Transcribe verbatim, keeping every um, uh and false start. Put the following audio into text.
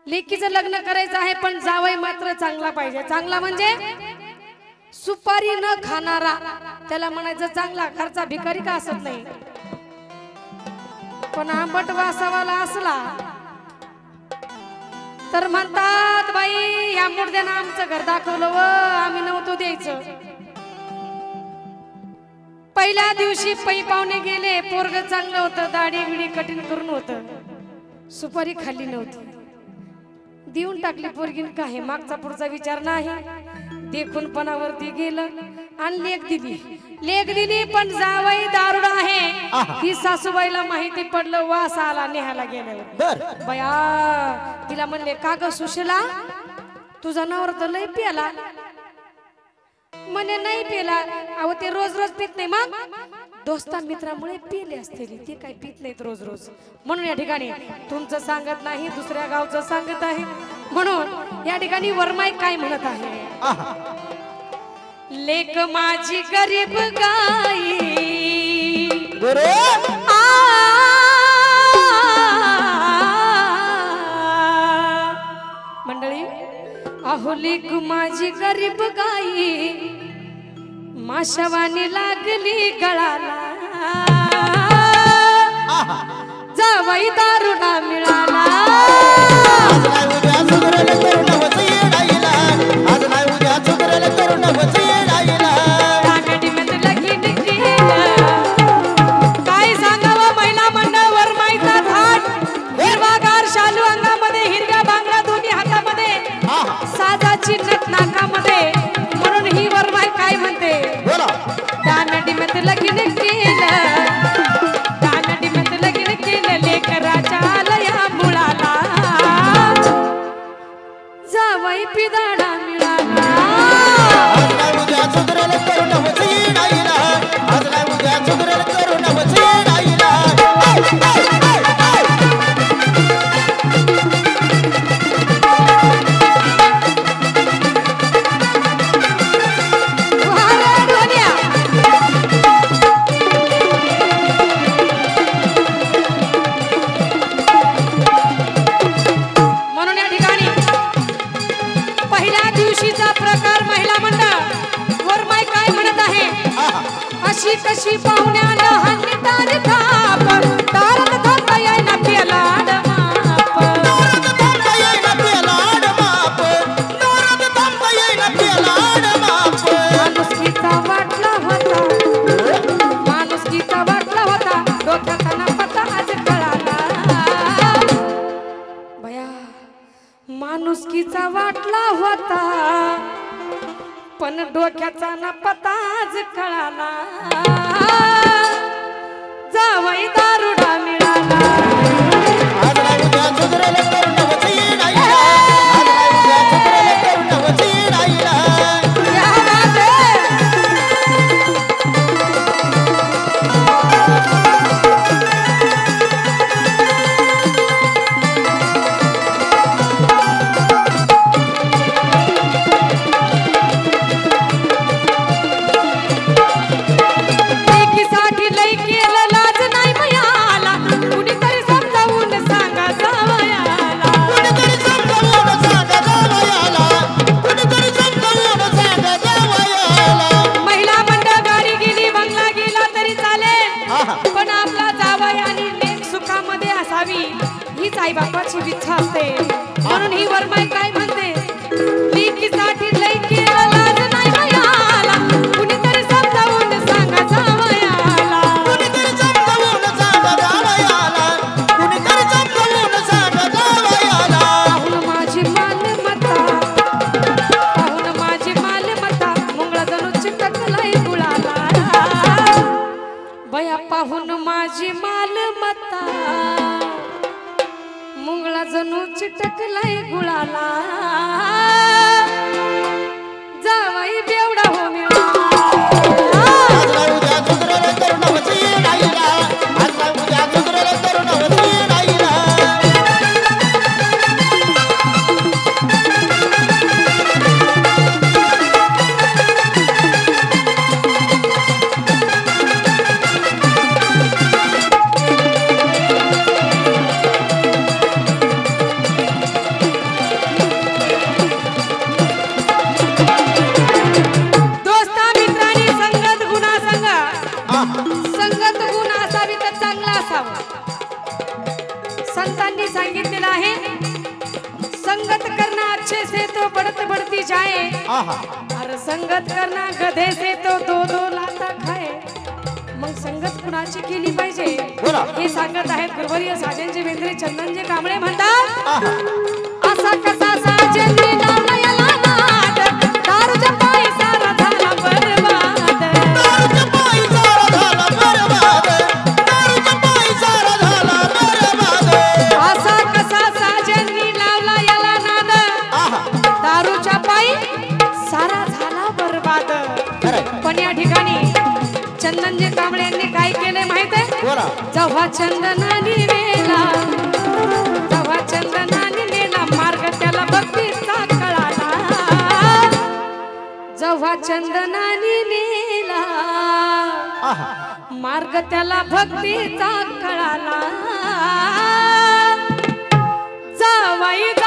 लेकीचं लग्न करायचं आहे पण जावई मात्र चांगला पाहिजे। चांगला म्हणजे सुपारी न खाणारा, त्याला म्हणायचं चांगला, घरचा भिकारी का असत नाही, पण आंबट वासावाला असला तर म्हणतात बाई या मुर्द्यानं आमचं घर दाखवलं व आम्ही नव्हतो द्यायचं। पहिल्या दिवशी पै पाहुणे गेले, पोरग चांगलं होतं, दाढी बिडी कठीण करून होतं, सुपारी खाल्ली नव्हती, देऊन टाकली पोरगीन, काय मागचा पुढचा विचार नाही, देखून पणावरती गेलं आणि लेख दिली। लेख दिली पण जावई दारुड आहे ही सासूबाईला माहिती पडलं, वास आला नेहाला गेल्यावर। बया तिला म्हणले का ग सुशीला तुझा नवरा तर लय प्याला, म्हणे नाही पेला। अहो ते रोज रोज पित नाही, मग दोस्ता मित्रामुळे पिले असतील, ते काय पित नाहीत रोज रोज, म्हणून या ठिकाणी तुमचं सांगत नाही दुसऱ्या गावचं सांगत आहे, म्हणून या ठिकाणी वरमाई काय म्हणत आहे, लेक माझी गरीब गाई आ मंडळी, अहो लेक माझी गरीब गाई माशावानी लागली गळाला, जावई दारुडा मिळाला, काय सांगावं महिला मंडळ वरमाईचा थाट, हिरवागार शालू अंगामध्ये, हिरव्या बांगड्या दोन्ही हातामध्ये, साजाची नथ नाकामध्ये, म्हणून ही वरमाई काय म्हणते, दानडीमध्ये लगीन केलं, दानडीमध्ये लगीन केलं, लेकराच्या आलया मुळाला, जावई पिदाडा मिळाला, कशी कशी पाहुण्याला हल्ली तारी थाप, तारत थांबता येईना पेलाड माप, तारत थांबता येईना पेलाड माप, तारत थांबता येईना पेलाड माप, माणुसकीचा वाटला होता, माणुसकीचा वाटला होता, डोक्याचा ना पता आज कळाला, बया माणुसकीचा वाटला होता पण डोक्याचा ना पताच कळाला, जावई दारुडा मिळाला, हीच आई बापाची इच्छा असते, म्हणून ही वरमाई काय म्हणते, लेकीसाठी लई केलं लाज नाही भयाला, कुणीतरी समजावून सांगा जावयाला, कुणीतरी समजावून सांगा जावयाला, कुणीतरी समजावून सांगा जावयाला, पाहून माझी मालमत्ता, पाहून माझी मालमत्ता, मुंगळा जणू चिटकलाय गुळाला, बया पाहून माझी मालमत्ता, मुंगळा जणू चिटकलाय गुळाला, जावई बेवडा हो मिळाला, संगत करना अच्छे से तो बढ़त बढ़ती जाए, आहा और संगत करना गधे से तो दो दो लाता खाए. मग संगत कुणाची केली पाहिजे बोला. हे सांगत आहेत गुरुवर्य साजनचे बेंद्रे चंदनचे कांबळे म्हणतात. आहा असा कसा साजनी लावला याला नाद, दारूच्या पायी सारा झाला बरबाद. दारूच्या पायी सारा झाला बरबाद, दारूच्या पायी सारा झाला बरबाद. असा कसा साजनी लावला याला नाद, आहा दारूच्या पायी सारा झाला बरबाद. खरंय. पण या ठिकाणी चंदनजी कांबळे यांनी काय केले माहित आहे? बोला. जेव्हा चंदनानी नेला, जेव्हा चंदनानी नेला मार्ग त्याला भक्तीचा कळाला. जेव्हा चंदनानी नेला आहा मार्ग त्याला भक्तीचा कळाला. जावाई